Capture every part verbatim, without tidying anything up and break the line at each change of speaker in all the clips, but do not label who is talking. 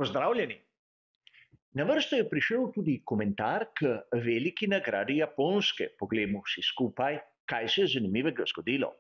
Pozdravljeni. Na vrsto je prišel tudi komentar k veliki nagradi Japonske. Poglejmo vsi skupaj, kaj se je zanimivega zgodilo.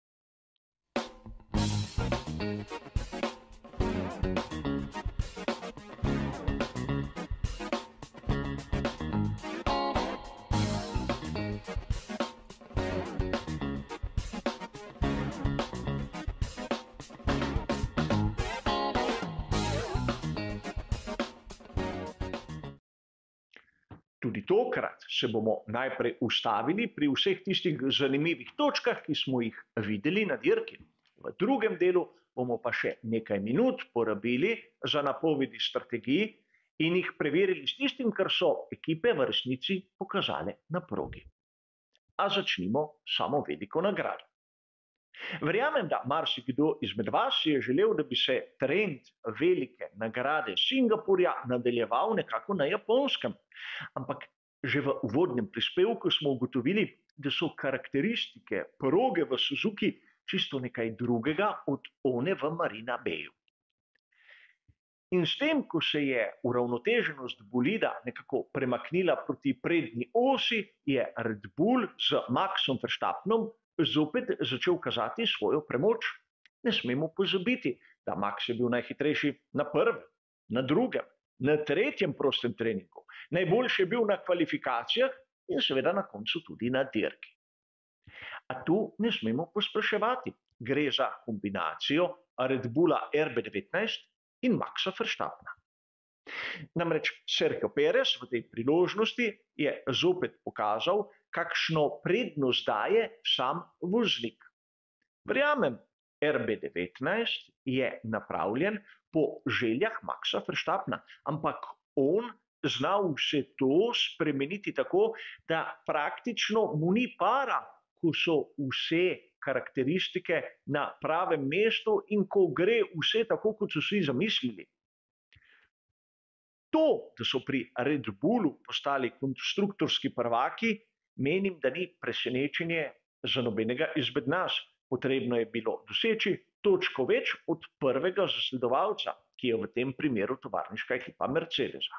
Tudi tokrat se bomo najprej ustavili pri vseh tistih zanimivih točkah, ki smo jih videli na dirki. V drugem delu bomo pa še nekaj minut porabili za napovedi strategij in jih preverili s tistim, kar so ekipe v resnici pokazale na progi. A začnimo samo veliko nagrado. Verjamem, da marsikdo izmed vas je želel, da bi se trend velike nagrade Singapurja nadaljeval nekako na Japonskem. Ampak že v uvodnem prispevku smo ugotovili, da so karakteristike proge v Suzuki čisto nekaj drugega od one v Marina Bayu. In s tem, ko se je uravnoteženost bolida nekako premaknila proti prednji osi, je Red Bull z Maxom Verstappenom zopet začel kazati svojo premoč. Ne smemo pozabiti, da Max je bil najhitrejši na prvem, na drugem, na tretjem prostem treningu. Najboljši je bil na kvalifikacijah in seveda na koncu tudi na dirki. A tu ne smemo posploševati. Gre za kombinacijo Red Bulla R B devetnajst in Maxa Verstappena. Namreč Sergio Perez v tej priložnosti je zopet pokazal, kakšno prednost daje sam voznik. Verjamem, R B devetnajst je napravljen po željah Maxa Verstappena, ampak on zna vse to spremeniti tako, da praktično mu ni para, ko so vse karakteristike na pravem mestu in ko gre vse tako, kot so si zamislili. To, da so pri Red Bullu postali konstruktorski prvaki, menim, da ni presenečenje za nobenega izmed nas. Potrebno je bilo doseči točko več od prvega zasledovalca, ki je v tem primeru tovarniška ekipa Mercedesa.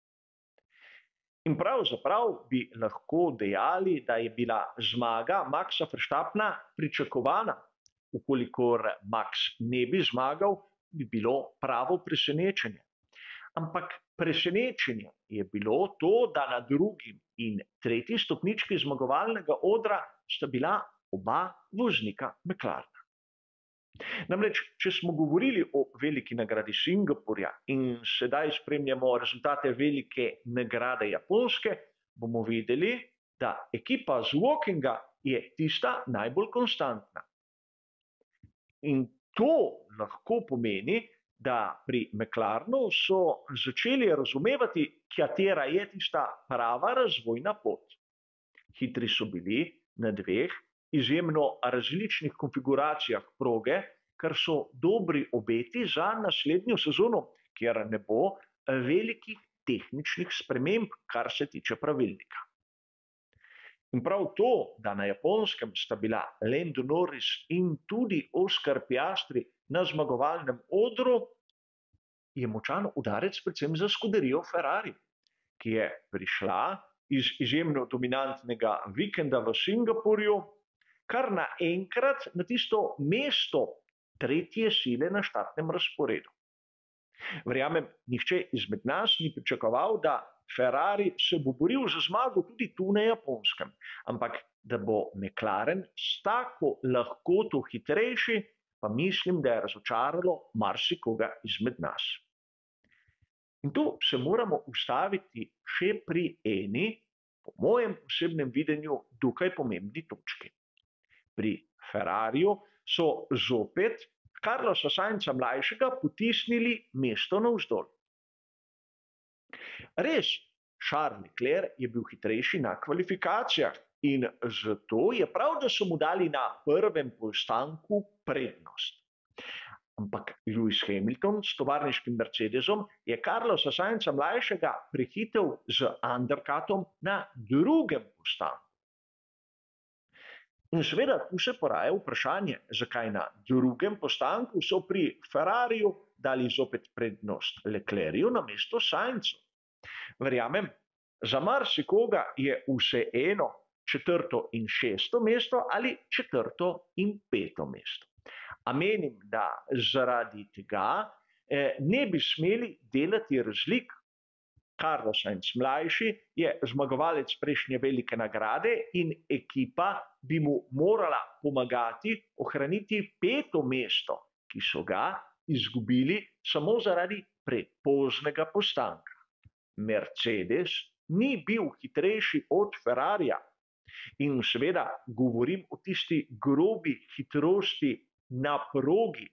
In pravzaprav bi lahko dejali, da je bila zmaga Maxa Verstappena pričakovana. Ukolikor Max ne bi zmagal, bi bilo pravo presenečenje. Ampak presenečenje je bilo to, da na drugi in tretji stopnički zmagovalnega odra sta bila oba voznika McLarena. Namreč, če smo govorili o veliki nagradi Singapurja in sedaj spremljamo rezultate velike nagrade Japonske, bomo videli, da ekipa z Wokinga je tista najbolj konstantna. In to lahko pomeni, da pri McLarenu so začeli razumevati, katera je tista prava razvojna pot. Hitri so bili na dveh izjemno različnih konfiguracijah proge, kar so dobri obeti za naslednjo sezono, kjer ne bo velikih tehničnih sprememb, kar se tiče pravilnika. In prav to, da na Japonskem sta bila Lando Norris in tudi Oscar Piastri na zmagovalnem odru, je močan udarec predvsem za skuderijo Ferrari, ki je prišla iz izjemno dominantnega vikenda v Singapurju, kar naenkrat na tisto mesto tretje sile na štartnem razporedu. Verjamem, nihče izmed nas ni pričakoval, da Ferrari se bo boril za zmago tudi tu na Japonskem, ampak da bo McLaren s tako lahkoto hitrejši, pa mislim, da je razočaralo marsikoga izmed nas. In tu se moramo ustaviti še pri eni, po mojem osebnem videnju, dokaj pomembni točki. Pri Ferrariju so zopet Carlosa Sainza mlajšega potisnili mesto navzdol. Res, Charles Leclerc je bil hitrejši na kvalifikacijah in zato je prav, da so mu dali na prvem postanku prednost. Ampak Lewis Hamilton s tovarniškim Mercedesom je Carlosa Sainza mlajšega prehitel z undercutom na drugem postanku. In seveda tu se poraja vprašanje, zakaj na drugem postanku so pri Ferrariju dali zopet prednost Leclercu namesto Sainzu. Verjamem, za marsikoga je vseeno četrto in šesto mesto ali četrto in peto mesto. A menim, da zaradi tega eh, ne bi smeli delati razlik. Carlos Sainz mlajši je zmagovalec prejšnje velike nagrade in ekipa bi mu morala pomagati ohraniti peto mesto, ki so ga izgubili samo zaradi prepoznega postanka. Mercedes ni bil hitrejši od Ferrarija in seveda govorim o tisti grobi hitrosti na progi.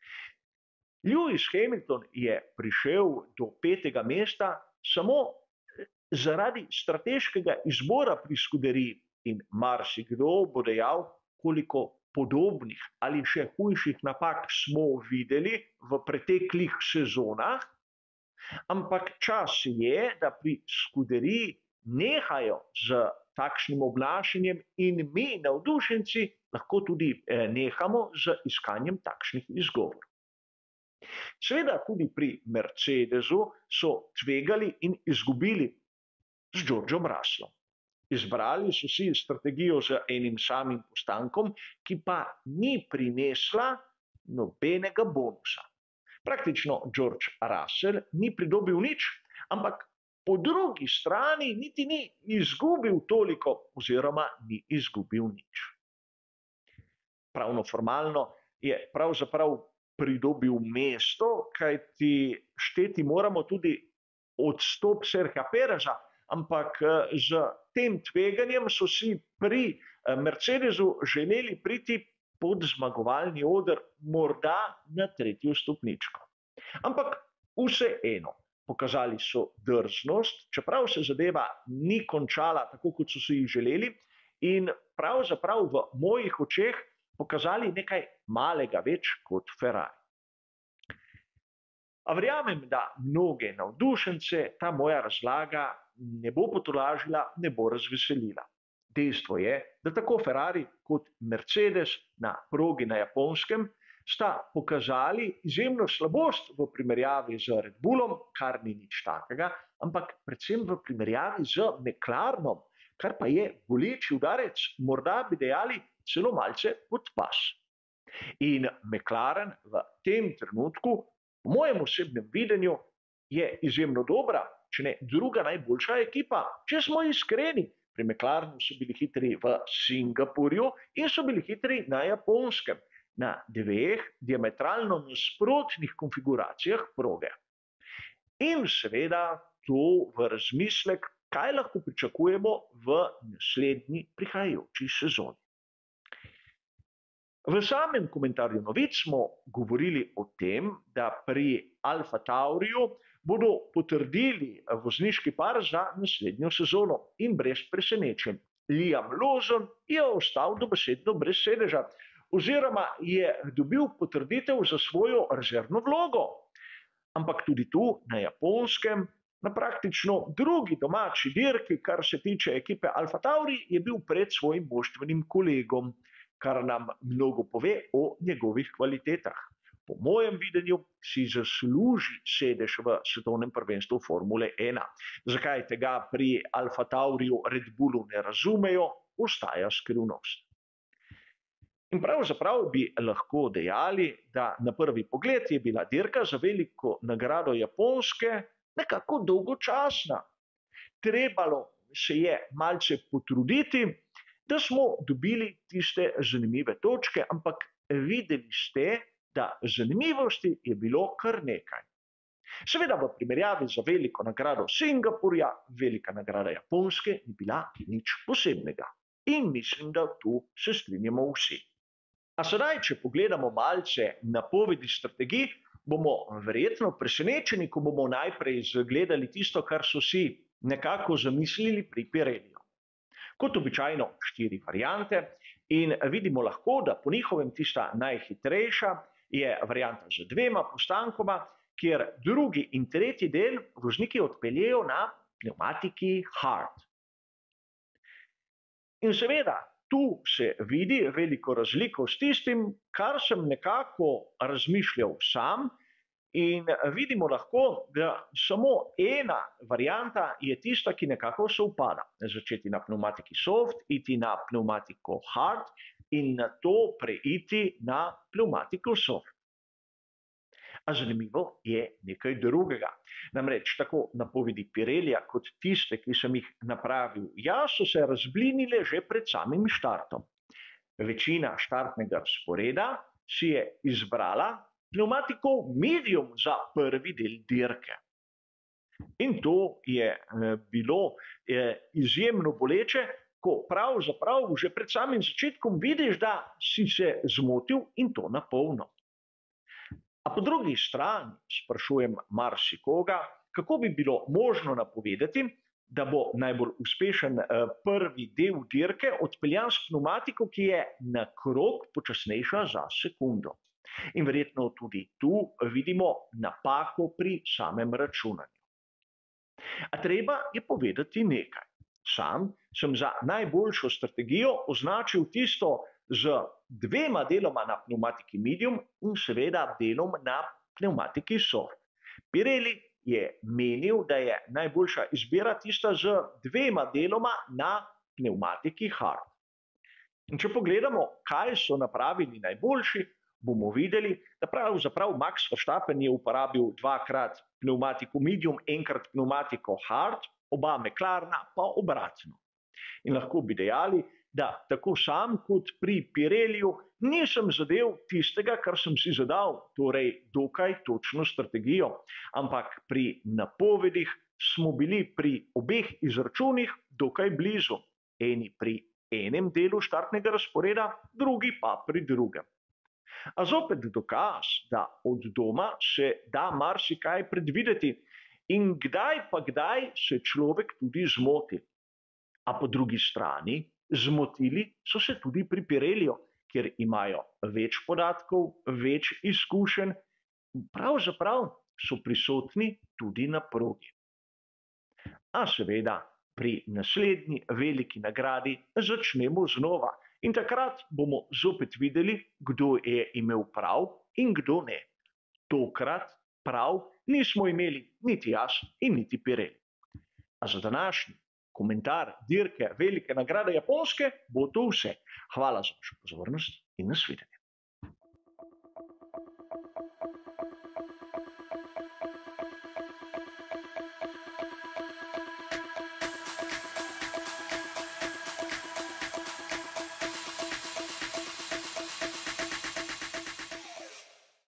Lewis Hamilton je prišel do petega mesta samo zaradi strateškega izbora pri skuderiji in marsikdo bo dejal, koliko podobnih ali še hujših napak smo videli v preteklih sezonah, ampak čas je, da pri skuderiji nehajo z takšnim obnašanjem in mi, navdušenci, lahko tudi nehamo z iskanjem takšnih izgovorov. Seveda tudi pri Mercedesu so tvegali in izgubili z Georgeom Russellom. Izbrali so si strategijo z enim samim postankom, ki pa ni prinesla nobenega bonusa. Praktično George Russell ni pridobil nič, ampak po drugi strani niti ni izgubil toliko oziroma ni izgubil nič. Pravno formalno je pravzaprav pridobil mesto, kajti šteti moramo tudi odstop Sergija Pereza, ampak z tem tveganjem so si pri Mercedesu želeli priti pod zmagovalni oder, morda na tretjo stopničko. Ampak vseeno, pokazali so drznost, čeprav se zadeva ni končala tako, kot so si jih želeli, in pravzaprav v mojih očeh pokazali nekaj malega več kot Ferrari. A verjamem, da mnoge navdušence ta moja razlaga ne bo potolažila, ne bo razveselila. Dejstvo je, da tako Ferrari kot Mercedes na progi na Japonskem sta pokazali izjemno slabost v primerjavi z Red Bullom, kar ni nič takega, ampak predvsem v primerjavi z McLarenom, kar pa je boleči udarec, morda bi dejali celo malce pod pas. In McLaren v tem trenutku, po mojem osebnem videnju, je izjemno dobra, če ne druga najboljša ekipa. Če smo iskreni, pri McLarenu so bili hitri v Singapurju in so bili hitri na Japonskem, na dveh diametralno nasprotnih konfiguracijah proge. In seveda to v razmislek, kaj lahko pričakujemo v naslednji prihajajoči sezoni. V samem komentarju novic smo govorili o tem, da pri Alfa Tauriju bodo potrdili vozniški par za naslednjo sezono in brez presenečenj. Liam Lawson je ostal dobesedno brez sedeža oziroma je dobil potrditev za svojo rezervno vlogo. Ampak tudi tu, na Japonskem, na praktično drugi domači dirki, kar se tiče ekipe Alfa Tauri, je bil pred svojim moštvenim kolegom, kar nam mnogo pove o njegovih kvalitetah. Po mojem videnju si zasluži sedež v svetovnem prvenstvu Formule ena. Zakaj tega pri Alfa Tauriju, Red Bullu ne razumejo, ostaja skrivnost. In pravzaprav bi lahko dejali, da na prvi pogled je bila dirka za veliko nagrado Japonske nekako dolgočasna. Trebalo se je malce potruditi, da smo dobili tiste zanimive točke, ampak videli ste, da zanimivosti je bilo kar nekaj. Seveda v primerjavi za veliko nagrado Singapurja, velika nagrada Japonske ni bila nič posebnega. In mislim, da tu se strinjamo vsi. A sedaj, če pogledamo malce napovedi strategij, bomo verjetno presenečeni, ko bomo najprej zgledali tisto, kar so si nekako zamislili pri Pireliju. Kot običajno štiri variante in vidimo lahko, da po njihovem tista najhitrejša je varianta z dvema postankoma, kjer drugi in tretji del vozniki odpeljejo na pnevmatiki hard. In seveda, tu se vidi veliko razliko s tistim, kar sem nekako razmišljal sam, In vidimo lahko, da samo ena varianta je tista, ki nekako sovpada. Začeti na pnevmatiki soft, iti na pnevmatiko hard in nato preiti na pnevmatiko soft. A zanimivo je nekaj drugega. Namreč tako napovedi Pirellija kot tiste, ki sem jih napravil jaz, so se razblinile že pred samim štartom. Večina štartnega razporeda si je izbrala pnevmatiko medium za prvi del dirke. In to je bilo izjemno boleče, ko pravzaprav že pred samim začetkom vidiš, da si se zmotil in to na polno. A po drugi strani sprašujem marsikoga, kako bi bilo možno napovedati, da bo najbolj uspešen prvi del dirke odpeljan s pnevmatiko, ki je na krog počasnejša za sekundo. In verjetno tudi tu vidimo napako pri samem računanju. A treba je povedati nekaj. Sam sem za najboljšo strategijo označil tisto z dvema deloma na pnevmatiki medium in seveda delom na pnevmatiki soft. Pirelli je menil, da je najboljša izbira tista z dvema deloma na pnevmatiki hard. In če pogledamo, kaj so napravili najboljši, bomo videli, da pravzaprav Max Verstappen je uporabil dvakrat pnevmatiko medium, enkrat pnevmatiko hard, oba McLarena pa obratno. In lahko bi dejali, da tako sam kot pri Pirelliju nisem zadev tistega, kar sem si zadal, torej dokaj točno strategijo, ampak pri napovedih smo bili pri obeh izračunih dokaj blizu. Eni pri enem delu štartnega razporeda, drugi pa pri drugem. A zopet dokaz, da od doma se da marsikaj predvideti in kdaj pa kdaj se človek tudi zmoti. A po drugi strani zmotili so se tudi pri Pirelliju, kjer imajo več podatkov, več izkušenj in pravzaprav so prisotni tudi na progi. A seveda pri naslednji veliki nagradi začnemo znova in takrat bomo zopet videli, kdo je imel prav in kdo ne. Tokrat prav nismo imeli niti jaz in niti Pirelli. A za današnji komentar dirke velike nagrade Japonske bo to vse. Hvala za vašo pozornost in nasvidenje.